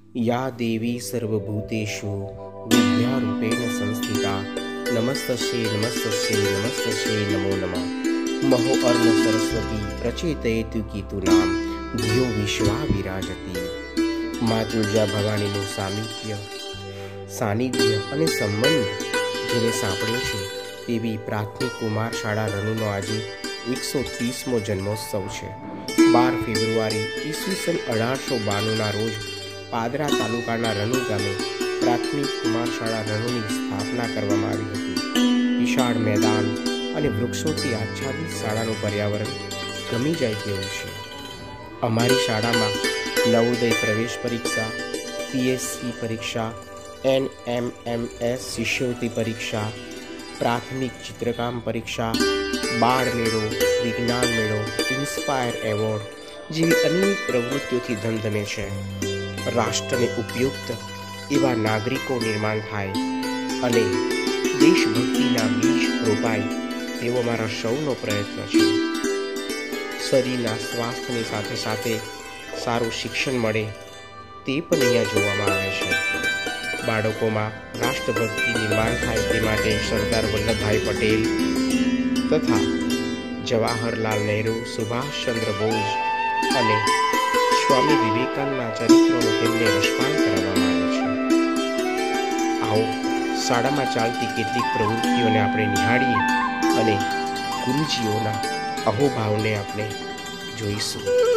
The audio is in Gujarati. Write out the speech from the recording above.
या देवी सर्वभूतेषु विद्यारूपेण संस्थिता नमस्तस्यै नमस्तस्यै नमस्तस्यै नमो नमः। महो अर्ण सरस्वती प्रचेतयेतु कीतु नाम धियो विश्वा विराजति। माँ तुळजा भवानीનું સાનિધ્ય અને સંબંધ જેને સાંપડ્યો છે તેવી પ્રાથમિક કુમાર શાળા રનુનો આજે 130મો જન્મોત્સવ છે। 12 ફેબ્રુઆરી ઈસવીસન 1892ના રોજ પાદરા તાલુકાના રનુ ગામે પ્રાથમિક કુમાર શાળા રનુની સ્થાપના કરવામાં આવી હતી। વિશાળ મેદાન અને વૃક્ષોથી આચ્છાદિત શાળાનું પર્યાવરણ ગમી જાય તેવું છે। અમારી શાળામાં નવોદય પ્રવેશ પરીક્ષા, પીએસસી પરીક્ષા, NMMS શિષ્યવૃત્તિ પરીક્ષા, પ્રાથમિક ચિત્રકામ પરીક્ષા, બાળ મેળો, વિજ્ઞાન મેળો, ઇન્સ્પાયર એવોર્ડ જેવી અનેક પ્રવૃત્તિઓથી ધમધમે છે। રાષ્ટ્રને ઉપયુક્ત એવા નાગરિકો નિર્માણ થાય અને દેશભક્તિના બીજ રોપાય તેવો મારા સૌનો પ્રયત્ન છે। શરીરના સ્વાસ્થ્યની સાથે સાથે સારું શિક્ષણ મળે તે પણ અહીંયા જોવામાં આવે છે। બાળકોમાં રાષ્ટ્રભક્તિ નિર્માણ થાય તે માટે સરદાર વલ્લભભાઈ પટેલ તથા જવાહરલાલ નહેરુ, સુભાષચંદ્ર બોઝ અને સ્વામી વિવેકાનંદના ચરિત્રોનું તેમને રસપાન કરાવવામાં આવે છે। આવો શાળામાં ચાલતી કેટલીક પ્રવૃત્તિઓને આપણે નિહાળીએ અને ગુરુજીઓના અહોભાવને આપણે જોઈશું।